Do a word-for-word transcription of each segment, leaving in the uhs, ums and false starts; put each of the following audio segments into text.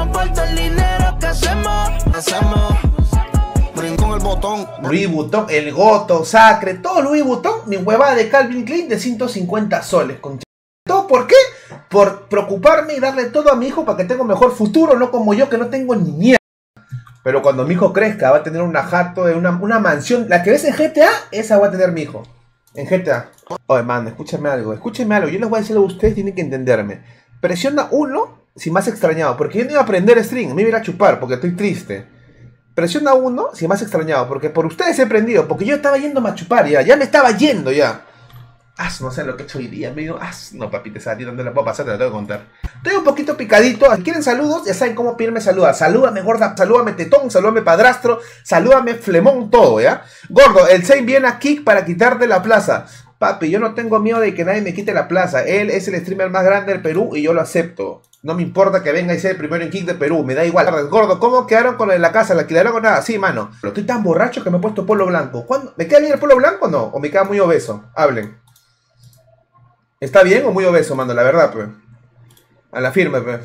por todo el dinero que hacemos. Hacemos. Brincó el botón. Louis Vuitton, el Goto, Sacre, todo Louis Vuitton. Mi huevada de Calvin Klein de ciento cincuenta soles. Con ¿todo por qué? Por preocuparme y darle todo a mi hijo para que tenga un mejor futuro, no como yo que no tengo ni mierda. Pero cuando mi hijo crezca va a tener una jato, una, una mansión. La que ves en G T A, esa va a tener mi hijo. En G T A. Oye, man, escúchame algo, escúchame algo. Yo les voy a decir a ustedes, tienen que entenderme. Presiona uno si me has extrañado. Porque yo no iba a aprender string, me iba a ir a chupar porque estoy triste. Presiona uno si me has extrañado. Porque por ustedes he aprendido. Porque yo estaba yendo a chupar ya. Ya me estaba yendo ya. Ah, no sé lo que he hecho hoy día, amigo. Ah, no, papita, esa tía, ¿dónde la puedo pasar? Te la tengo que contar. Estoy un poquito picadito. Si quieren saludos, ya saben cómo pedirme saludos. Salúdame, gorda, salúdame, tetón, salúdame, padrastro, salúdame, flemón, todo, ¿ya? Gordo, el Zane viene a Kick para quitarte la plaza. Papi, yo no tengo miedo de que nadie me quite la plaza. Él es el streamer más grande del Perú y yo lo acepto. No me importa que venga y sea el primero en Kick de Perú, me da igual. Gordo, ¿cómo quedaron con la casa? ¿La quedaron con nada? Sí, mano. Pero estoy tan borracho que me he puesto polo blanco. ¿Cuándo? ¿Me queda bien el polo blanco o no? ¿O me queda muy obeso? Hablen. ¿Está bien o muy obeso, mano? La verdad, pues. A la firme, pues.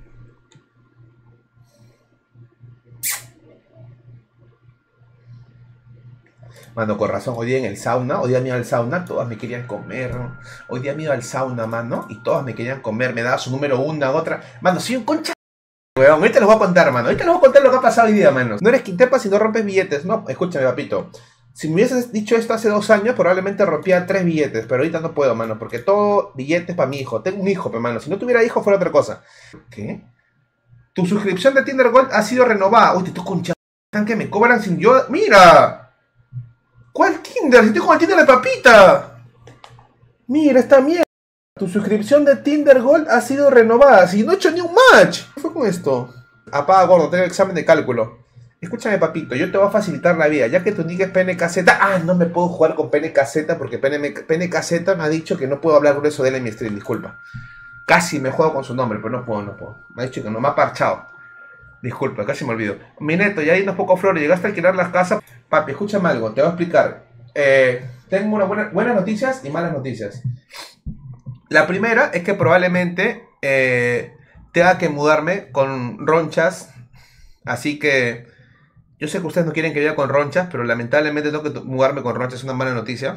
Mano, con razón, hoy día en el sauna, hoy día me iba al sauna, todas me querían comer, ¿no? Hoy día me iba al sauna, mano, y todas me querían comer, me daba su número una, otra. Mano, soy un concha, weón, ahorita les voy a contar, mano, ahorita les voy a contar lo que ha pasado hoy día, mano. No eres quintepa si no rompes billetes, no, escúchame, papito. Si me hubieses dicho esto hace dos años, probablemente rompía tres billetes, pero ahorita no puedo, mano, porque todo billetes para mi hijo. Tengo un hijo, pero, mano, si no tuviera hijo fuera otra cosa. ¿Qué? Tu suscripción de Tinder Gold ha sido renovada. Uy, te estoy concha, que me cobran sin yo... ¡Mira! ¿Cuál Tinder? Si estoy con el Tinder de papita. Mira esta mierda. Tu suscripción de Tinder Gold ha sido renovada. Si no he hecho ni un match. ¿Qué fue con esto? Apaga, gordo, tengo examen de cálculo. Escúchame, papito, yo te voy a facilitar la vida, ya que tu nick es P N K Z. Ah, no me puedo jugar con P N K Z porque P N K Z me ha dicho que no puedo hablar grueso de él en mi stream, disculpa. Casi me juego con su nombre, pero no puedo, no puedo. Me ha dicho que no me ha parchado. Disculpa, casi me olvido. Mi neto, ya hay unos pocos flores, llegaste a alquilar las casas. Papi, escúchame algo, te voy a explicar. Eh, tengo una buena, buenas noticias y malas noticias. La primera es que probablemente eh, tenga que mudarme con ronchas, así que... Yo sé que ustedes no quieren que viva con ronchas, pero lamentablemente tengo que mudarme con ronchas, es una mala noticia.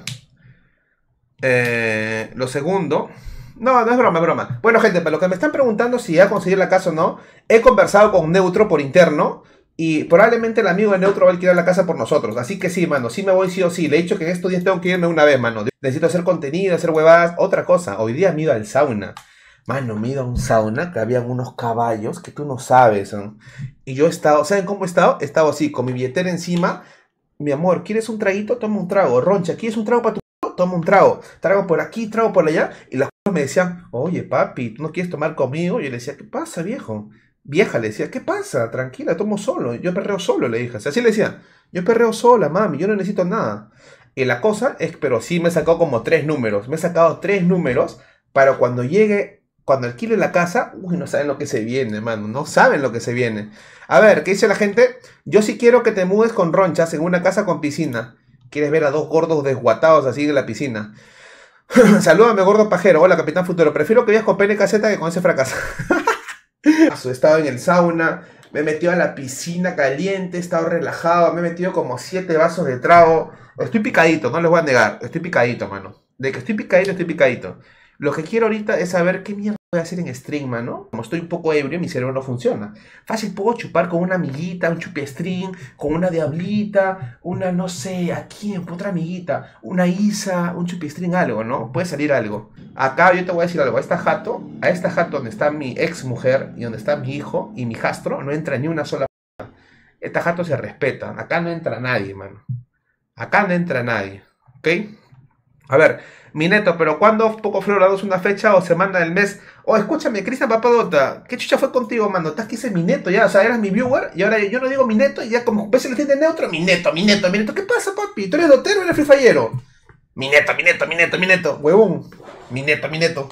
Eh, lo segundo... No, no es broma, es broma. Bueno, gente, para lo que me están preguntando si ya conseguir la casa o no, he conversado con Neutro por interno y probablemente el amigo de Neutro va a alquilar la casa por nosotros. Así que sí, mano, sí me voy sí o sí. Le he dicho que en estos días tengo que irme una vez, mano. Necesito hacer contenido, hacer huevadas. Otra cosa, hoy día me he ido al sauna. Mano, me he ido a un sauna que habían unos caballos que tú no sabes, ¿no? Y yo he estado, ¿saben cómo he estado? He estado así, con mi billetera encima. Mi amor, ¿quieres un traguito? Toma un trago. Roncha, ¿quieres un trago para tu... Toma un trago. Trago por aquí, trago por allá. Y las cosas me decían, oye, papi, ¿tú no quieres tomar conmigo? Y yo le decía, ¿qué pasa, viejo? Vieja, le decía, ¿qué pasa? Tranquila, tomo solo. Yo perreo solo, le dije. Así le decía, yo perreo sola, mami, yo no necesito nada. Y la cosa es, pero sí me he sacado como tres números. Me he sacado tres números para cuando llegue... Cuando alquile la casa, uy, no saben lo que se viene, mano. No saben lo que se viene. A ver, ¿qué dice la gente? Yo sí quiero que te mudes con ronchas en una casa con piscina. ¿Quieres ver a dos gordos desguatados así de la piscina? Salúdame, gordo pajero. Hola, Capitán Futuro. Prefiero que vayas con P N K Z que con ese fracaso. He estado en el sauna, me he metido a la piscina caliente, he estado relajado, me he metido como siete vasos de trago. Estoy picadito, no les voy a negar. Estoy picadito, mano. De que estoy picadito, estoy picadito. Lo que quiero ahorita es saber qué mierda voy a hacer en stream, mano. Como estoy un poco ebrio, mi cerebro no funciona. Fácil, puedo chupar con una amiguita, un chupi stream, con una diablita, una, no sé, ¿a quién? Otra amiguita, una Isa, un chupi stream, algo, ¿no? Puede salir algo. Acá yo te voy a decir algo. A esta jato, a esta jato donde está mi ex mujer y donde está mi hijo y mi jastro, no entra ni una sola p***. Esta jato se respeta. Acá no entra nadie, mano. Acá no entra nadie, ¿ok? A ver, mi neto, pero ¿cuándo Poco Flor es una fecha o semana del mes? Oh, escúchame, Cristian Papadota, ¿qué chucha fue contigo, mano? Estás que hice mi neto ya, o sea, eras mi viewer y ahora yo no digo mi neto y ya como ves el de neutro, mi neto, mi neto, mi neto. ¿Qué pasa, papi? ¿Tú eres dotero o eres frifayero? Mi neto, mi neto, mi neto, mi neto, huevón. Mi neto, mi neto.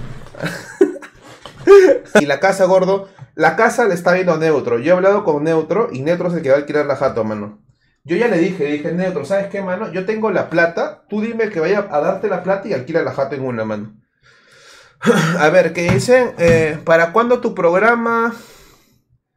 Y la casa, gordo, la casa le está viendo Neutro. Yo he hablado con Neutro y Neutro es el que va a alquilar la jato, mano. Yo ya le dije, dije, Neutro, ¿sabes qué, mano? Yo tengo la plata, tú dime que vaya a darte la plata y alquila la jato en una, mano. A ver, ¿qué dicen? Eh, ¿Para cuándo tu programa?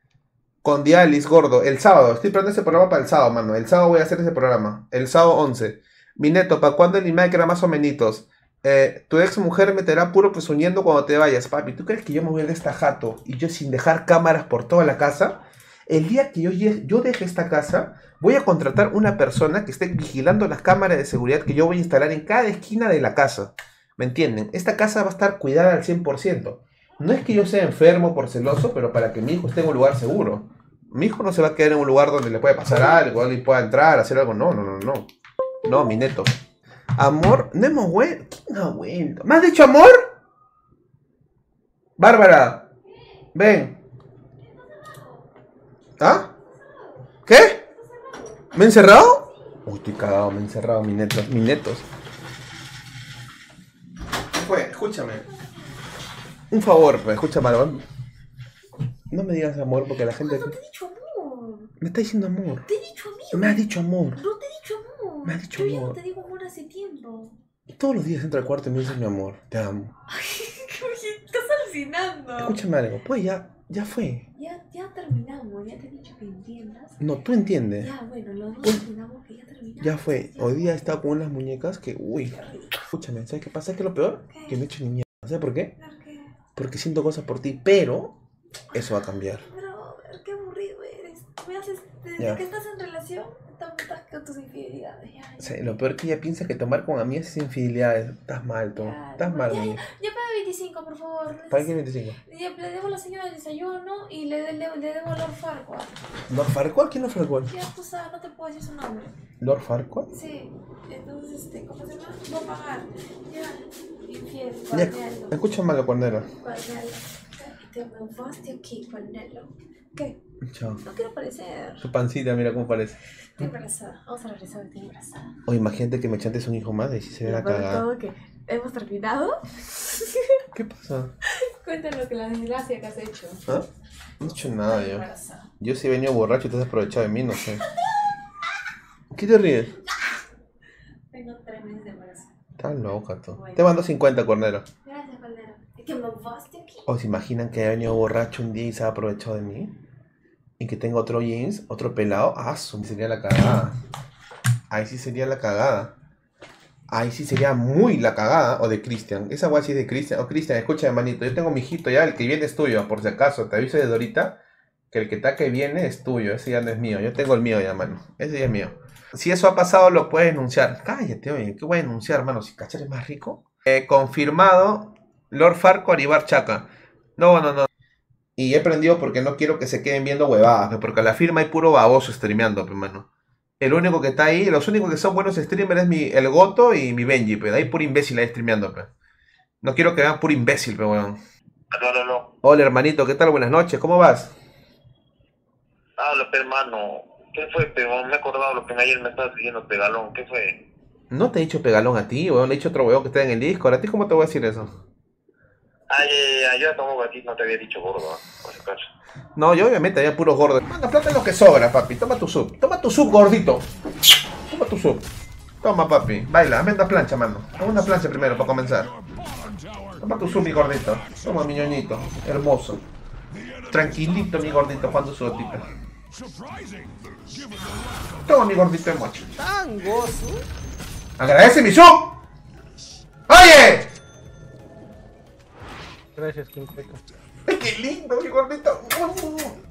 Con Dialis, gordo. El sábado. Estoy preparando ese programa para el sábado, mano. El sábado voy a hacer ese programa. El sábado once. Mi neto, ¿para cuándo el IMAE que era más o menos? Eh, tu ex mujer meterá puro presumiendo cuando te vayas, papi. ¿Tú crees que yo me voy de esta jato y yo sin dejar cámaras por toda la casa? El día que yo, yo deje esta casa, voy a contratar una persona que esté vigilando las cámaras de seguridad que yo voy a instalar en cada esquina de la casa. ¿Me entienden? Esta casa va a estar cuidada al cien por ciento. No es que yo sea enfermo por celoso, pero para que mi hijo esté en un lugar seguro. Mi hijo no se va a quedar en un lugar donde le puede pasar algo, alguien pueda entrar, hacer algo. No, no, no, no. No, mi neto. Amor, no hemos vuelto. ¿Quién ha vuelto? ¿Me has dicho amor? Bárbara, ven. ¿Ah? ¿Qué? ¿Me he encerrado? Uy, estoy cagado, me he encerrado, mis netos, mis netos. ¿Qué fue? Escúchame. Un favor, pues, escúchame, algo. No me digas amor porque la gente... No, no te he dicho amor. Me está diciendo amor. Te he dicho amigo. Me has dicho amor. No te he dicho amor. Me has dicho Yo ya amor. no te digo amor hace tiempo. Todos los días entro al cuarto y me dices mi amor, te amo. Oye, estás alucinando. Escúchame algo, pues ya, ya fue. Ya, ya terminamos, ya te he dicho que entiendas. No, tú entiendes. Ya, bueno, los dos Pues, terminamos que ya terminamos. Ya fue. Ya. Hoy día he estado con unas muñecas que, uy, escúchame, ¿sabes qué pasa? ¿Sabes qué es lo peor? ¿Qué? Que no he hecho ni mierda. ¿Sabes por qué? ¿Por qué? Porque siento cosas por ti, pero eso va a cambiar. Pero, qué aburrido eres. Me haces, desde Ya. que estás en relación, estás con tus infidelidades. Ya, O ya. sea, lo peor que ella piensa que tomar con amigas es infidelidades. Estás mal, tú. Ya, Estás no, mal, ya, muñeca. Ya paga veinticinco, por favor. ¿Para qué veinticinco? Ya, le debo a la señora el desayuno y le, le, le debo a Lord Farquaad. ¿Lord Farquaad? ¿Quién es Lord Farquaad? Ya tú sabes, no te puedo decir su nombre. ¿Lord Farquaad? Sí, entonces, este, ¿cómo se llama? Voy a pagar. Ya, infiel, Ya, Cornelo. escúchame la cuernera. Cornelo. Te me enfaste aquí, Cornelo. ¿Qué? Chao. No quiero aparecer. Su pancita, mira cómo parece. Estoy embarazada. Vamos a regresar, estoy embarazada. O imagínate que me chantes un hijo más y si se ve la Lo peor de cagada. todo que hemos terminado. ¿Qué pasa? Cuéntanos que la desgracia que has hecho. ¿Ah? No he hecho nada Estoy yo. embarazada. Yo sí he venido borracho y te has aprovechado de mí, no sé. ¿Qué te ríes? Tengo tres meses de embarazo. Estás loca tú. Bueno. Te mando cincuenta, Cornero. Gracias, Cornelo. Es que me enfaste aquí. ¿O se imaginan que he venido borracho un día y se ha aprovechado de mí? Y que tengo otro jeans, otro pelado. Ah, su, sería la cagada. Ahí sí sería la cagada. Ahí sí sería muy la cagada. O de Cristian. Esa guay sí es de Cristian. O Cristian, escucha, hermanito. Yo tengo mi hijito ya. El que viene es tuyo, por si acaso. Te aviso desde ahorita que el que está que viene es tuyo. Ese ya no es mío. Yo tengo el mío ya, mano. Ese ya es mío. Si eso ha pasado, lo puedes denunciar. Cállate, oye. ¿Qué voy a denunciar, hermano? Si cachar es más rico. Eh, confirmado. Lord Farquaad y Bar Chaka. No, no, no. Y he prendido porque no quiero que se queden viendo huevadas, pe, porque a la firma hay puro baboso streameando, pe, mano. El único que está ahí, los únicos que son buenos streamers es mi, el Goto y mi Benji, pe. Hay puro imbécil ahí streameando, pe. No quiero que vean puro imbécil, pe, weón. No, no, no. Hola, hermanito, ¿qué tal? Buenas noches, ¿cómo vas? Habla, pe, hermano. ¿Qué fue, pe? Me he acordado lo que ayer me estabas diciendo, pegalón. ¿Qué fue? No te he dicho pegalón a ti, weón. Le he dicho otro weón que está en el Discord. ¿A ti cómo te voy a decir eso? Ay, ay, ay, yo como a ti no te había dicho gordo, ¿eh? Por si acaso. No, yo obviamente había puros gordos. Manda plata es lo que sobra, papi. Toma tu sub. Toma tu sub, gordito. Toma tu sub. Toma, papi. Baila, dame una plancha, mano. Dame una plancha primero para comenzar. Toma tu sub, mi gordito. Toma, mi ñoñito. Hermoso. Tranquilito, mi gordito, jugando su gotita. Toma, mi gordito de mocho. Tan gozo. ¡Agradece mi sub! ¡Oye! Gracias, King Peco. ¡Ay, qué lindo, mi gordito!